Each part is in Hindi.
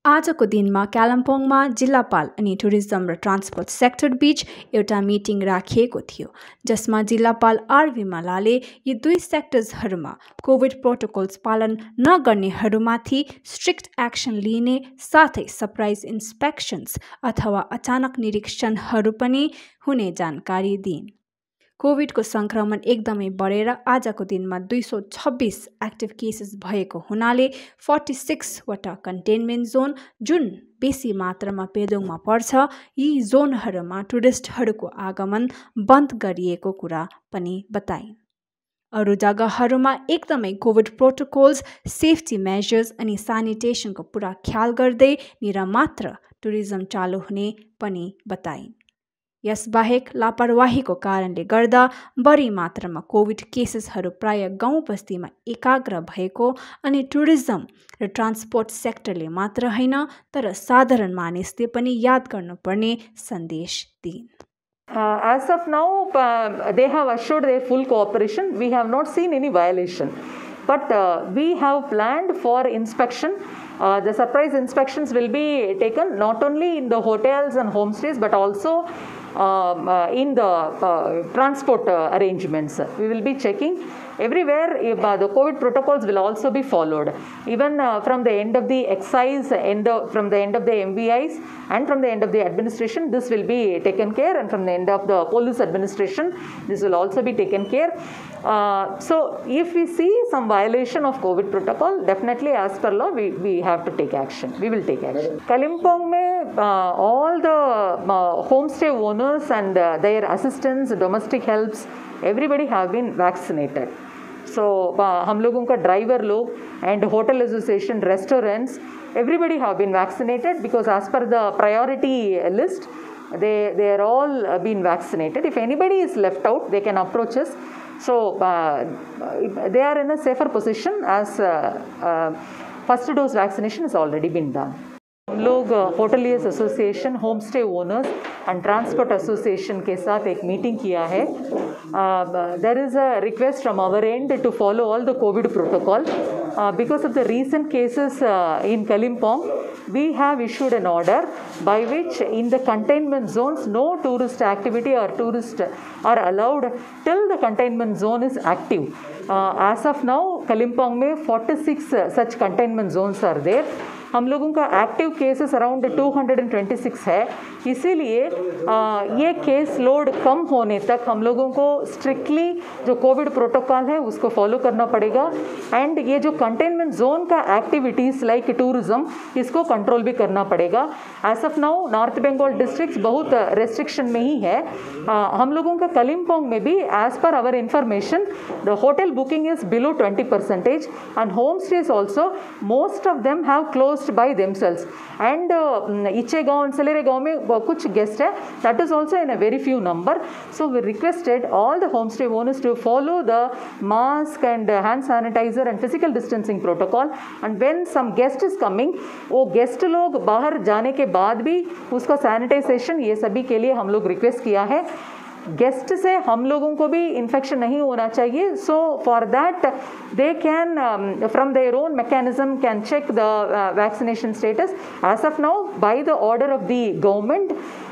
आजको दिनमा कालिम्पोङमा जिल्लापाल अनि टुरिज्म र ट्रान्सपोर्ट सेक्टर बीच एउटा मिटिङ राखिएको थियो, जसमा जिल्लापाल आर विमलाले यी दुई सेक्टर्सहरूमा कोभिड प्रोटोकल्स पालन नगर्नेहरूमाथि स्ट्रिक्ट एक्सन लिने साथै सरप्राइज इन्स्पेक्सन्स अथवा अचानक निरीक्षणहरू पनि हुने जानकारी दिइन्। कोभिडको सङ्क्रमण एकदमै बढेर आजको दिनमा 226 एक्टिभ केसेस भएको हुनाले 46वटा कन्टेनमेन्ट जोन जुन बेसी मात्रामा पेदोङमा पर्छ, यी जोनहरूमा टुरिस्टहरूको आगमन बन्द गरिएको कुरा पनि बताइन्। अरू जग्गाहरूमा एकदमै कोभिड प्रोटोकल्स, सेफ्टी मेजर्स अनि सानिटेसनको पुरा ख्याल गर्दै निरमात्र टुरिज्म चालु हुने पनि बताइन्। यसबाहेक लापरवाहीको कारणले गर्दा बढी मात्रामा कोभिड केसेसहरू प्राय गाउँ बस्तीमा एकाग्र भएको अनि टुरिज्म र ट्रान्सपोर्ट सेक्टरले मात्र होइन तर साधारण मानिसले पनि याद गर्नुपर्ने सन्देश दिइन्। As of now, they have assured their full cooperation. We have not seen any violation. But we have planned for inspection. The surprise inspections will be taken not only in the hotels and homestays but also in the transport arrangements. We will be checking everywhere. The COVID protocols will also be followed. Even from the end of the excise, from the end of the MVIs and from the end of the administration, this will be taken care, and from the end of the police administration, this will also be taken care. So if we see some violation of COVID protocol, definitely as per law, we have to take action. We will take action. Kalimpong mein all the homestay owners and their assistants, domestic helps, everybody have been vaccinated. So हम लोगों का ड्राइवर लोग and hotel association, restaurants, everybody have been vaccinated because as per the priority list, they are all been vaccinated. If anybody is left out, they can approach us. So they are in a safer position as first dose vaccination has already been done. हम लोग hoteliers association, home stay owners and transport association के साथ एक मीटिंग किया है. There is a request from our end to follow all the covid protocol. Because of the recent cases in Kalimpong, we have issued an order by which in the containment zones no tourist activity or tourists are allowed till the containment zone is active. As of now, Kalimpong में 46 such containment zones are there. हम लोगों का एक्टिव केसेस अराउंड 226 है, इसीलिए ये केस लोड कम होने तक हम लोगों को स्ट्रिक्टली जो कोविड प्रोटोकॉल है उसको फॉलो करना पड़ेगा. एंड ये जो कंटेनमेंट जोन का एक्टिविटीज़ लाइक टूरिज्म, इसको कंट्रोल भी करना पड़ेगा. As of now north Bengal district बहुत रेस्ट्रिक्शन में ही है. हम लोगों का कलिम्पोंग में भी as per our information the hotel booking is below 20% and home stays also most of them have close by themselves. And Ichegaon and Saleregaon में कुछ guest है, that is also in a very few number. So we requested all the homestay owners to follow the mask and hand sanitizer and physical distancing protocol. And when some guest is coming, वो guest लोग बाहर जाने के बाद भी उसका sanitization ये सभी के लिए हम लोग request किया है. गेस्ट से हम लोगों को भी इन्फेक्शन नहीं होना चाहिए. So for that they can from their own mechanism can check the vaccination status. As of now by the order of the government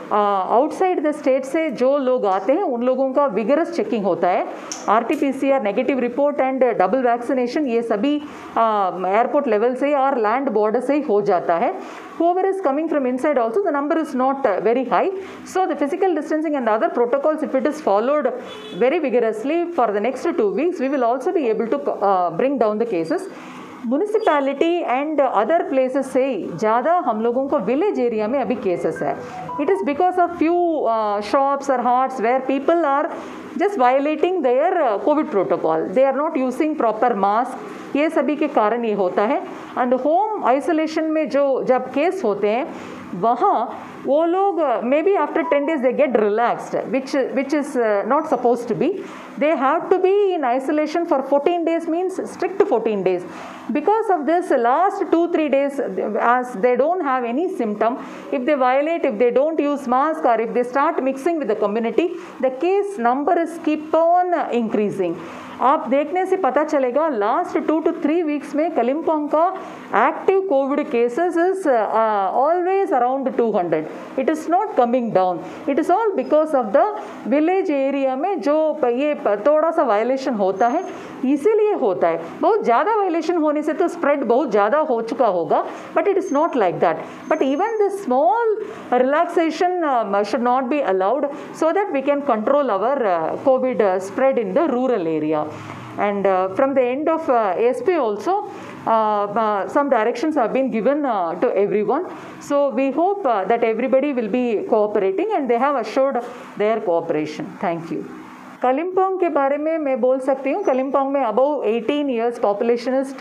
outside the state से जो लोग आते हैं उन लोगों का विगरस चेकिंग होता है. RT-PCR negative report and double vaccination ये सभी एयरपोर्ट लेवल से और लैंड बॉर्डर से ही हो जाता है. Whoever is coming from inside also, the number is not very high. So the physical distancing and other protocols, if it is followed very vigorously for the next 2 weeks, we will also be able to bring down the cases. Municipality and other places से ज़्यादा हम लोगों को विलेज एरिया में अभी केसेस है. It is because of few shops और huts where people are just violating their covid protocol. They are not using proper mask. ये सभी के कारण ये होता है. एंड होम आइसोलेशन में जो जब केस होते हैं वहाँ वो लोग maybe after 10 days they get relaxed, which is not supposed to be. They have to be in isolation for 14 days, means strict 14 days. Because of this last 2-3 days, as they don't have any symptom, if they violate, if they don't use mask or if they start mixing with the community, the case number is keep on increasing. आप देखने से पता चलेगा लास्ट 2 to 3 वीक्स में कलिम्पोंग का active covid cases is always around 200. It is not coming down. It is all because of the village area में जो ये थोड़ा सा वायलेशन होता है, इसीलिए होता है. बहुत ज़्यादा वायलेशन होने से तो स्प्रेड बहुत ज़्यादा हो चुका होगा, but it is not like that. But even the small relaxation should not be allowed so that we can control our COVID spread in the rural area. And from the end of ASP also, some directions have been given to everyone. So we hope that everybody will be cooperating, and they have assured their cooperation. Thank you. Kalimpong के बारे में मैं बोल सकती हूँ. कलिम्पोंग में अबव 18 ईयर्स पॉपुलेशन इज़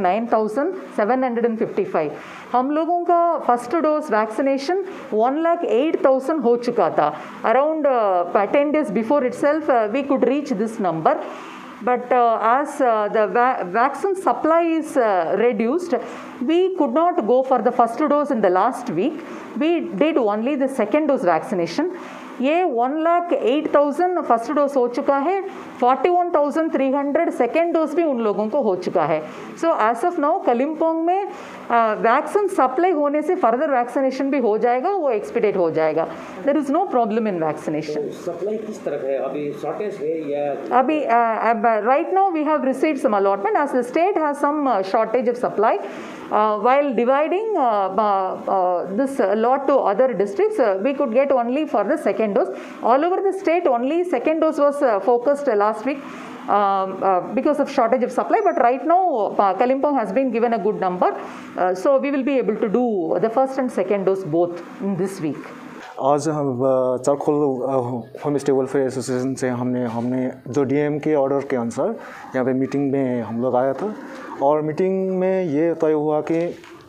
2,09,755. हम लोगों का फर्स्ट डोज वैक्सीनेशन 1,08,000 हो चुका था. Around 10 days before itself we could reach this number. But as the vaccine supply is reduced, we could not go for the first dose in the last week. We did only the second dose vaccination. ये 1,08,000 फर्स्ट डोज हो चुका है. 41,300 सेकेंड डोज भी उन लोगों को हो चुका है. So as of now Kalimpong में वैक्सीन सप्लाई होने से फर्दर वैक्सीनेशन भी हो जाएगा, वो एक्सपीडिएट हो जाएगा. There is no problem in vaccination. Supply किस तरह है? अभी शॉर्टेज है या अभी right now we have received some allotment as the state has some shortage of supply. While dividing this lot to other districts, we could get only for the second dose. All over the state, only second dose was focused last week because of shortage of supply. But right now, Kalimpong has been given a good number, so we will be able to do the first and second dose both in this week. आज हम Charkhol home stay welfare association से हमने जो डीएम के ऑर्डर के अनुसार यहाँ पे मीटिंग में हम लोग आया था, और मीटिंग में ये तय हुआ कि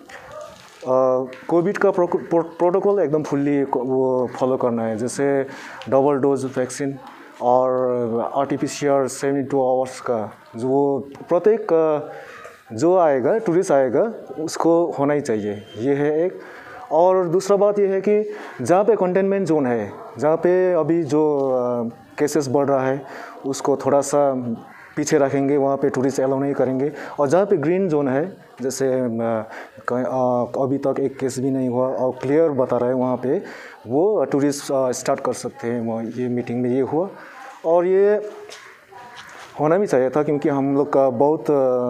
कोविड का प्रोटोकॉल एकदम फुल्ली वो फॉलो करना है. जैसे डबल डोज वैक्सीन और आरटीपीसीआर 72 आवर्स का जो प्रत्येक जो आएगा टूरिस्ट आएगा उसको होना ही चाहिए. ये है एक. और दूसरा बात ये है कि जहाँ पे कंटेनमेंट जोन है, जहाँ पे अभी जो केसेस बढ़ रहा है उसको थोड़ा सा पीछे रखेंगे, वहाँ पे टूरिस्ट अलाउ नहीं करेंगे. और जहाँ पे ग्रीन जोन है, जैसे अभी तक एक केस भी नहीं हुआ और क्लियर बता रहा है, वहाँ पे वो टूरिस्ट स्टार्ट कर सकते हैं. ये मीटिंग में ये हुआ, और ये होना भी चाहिए था, क्योंकि हम लोग का बहुत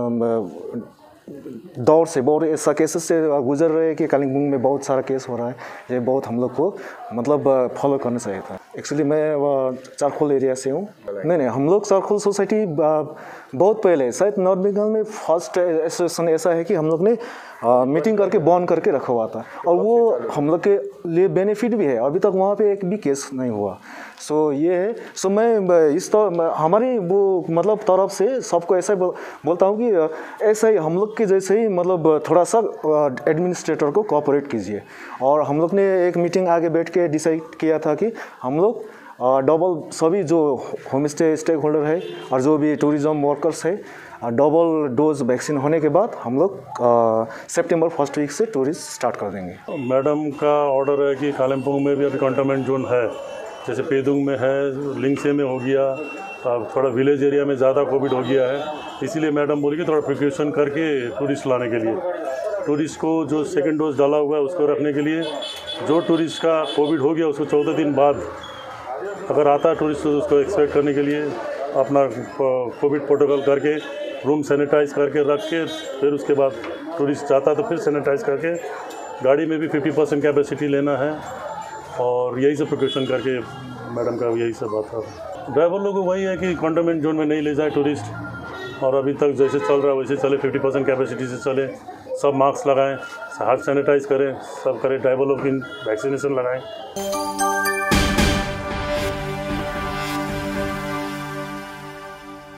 दौर से बहुत ऐसा केसेस से गुजर रहे हैं कि कालिम्पोंग में बहुत सारा केस हो रहा है. ये बहुत हम लोग को मतलब फॉलो करना चाहिए था. एक्चुअली मैं चारखोल एरिया से हूँ. नहीं, हम लोग चारखोल सोसाइटी बहुत पहले, शायद नॉर्थ बंगाल में फर्स्ट एसोसिएशन ऐसा है कि हम लोग ने मीटिंग करके बॉन्ड करके रखा हुआ था, और वो हम लोग के लिए बेनिफिट भी है. अभी तक वहाँ पे एक भी केस नहीं हुआ. सो ये है. सो मैं इस तरह हमारी वो मतलब तरफ से सबको ऐसा बोलता हूँ कि ऐसा ही हम लोग के जैसे ही मतलब थोड़ा सा एडमिनिस्ट्रेटर को कोऑपरेट कीजिए. और हम लोग ने एक मीटिंग आगे बैठ के डिसाइड किया था कि हम लोग डबल सभी जो होम स्टे स्टेक होल्डर है और जो भी टूरिज़्म वर्कर्स है, डबल डोज वैक्सीन होने के बाद हम लोग सितंबर फर्स्ट वीक से टूरिस्ट स्टार्ट कर देंगे. मैडम का ऑर्डर है कि कालिम्पोंग में भी अभी कंटेनमेंट जोन है, जैसे पेदुंग में है, लिंगसे में हो गया, थोड़ा विलेज एरिया में ज़्यादा कोविड हो गया है. इसीलिए मैडम बोली कि थोड़ा प्रिकॉशन करके टूरिस्ट लाने के लिए, टूरिस्ट को जो सेकंड डोज डाला हुआ है उसको रखने के लिए, जो टूरिस्ट का कोविड हो गया उसको 14 दिन बाद अगर आता है टूरिस्ट तो उसको एक्सपेक्ट करने के लिए अपना कोविड प्रोटोकॉल करके रूम सैनिटाइज करके रख के, फिर उसके बाद टूरिस्ट जाता तो फिर सैनिटाइज करके गाड़ी में भी 50% कैपेसिटी लेना है. और यही सब प्रिकॉशन करके मैडम का यही सब बात है. ड्राइवर लोगों को वही है कि कंटेनमेंट जोन में नहीं ले जाए टूरिस्ट, और अभी तक जैसे चल रहा है वैसे चले, 50% कैपेसिटी से चले. सब मास्क लगाएं, हाथ सैनिटाइज करें, सब करें, ड्राइवर लोग की वैक्सीनेशन लगाएं.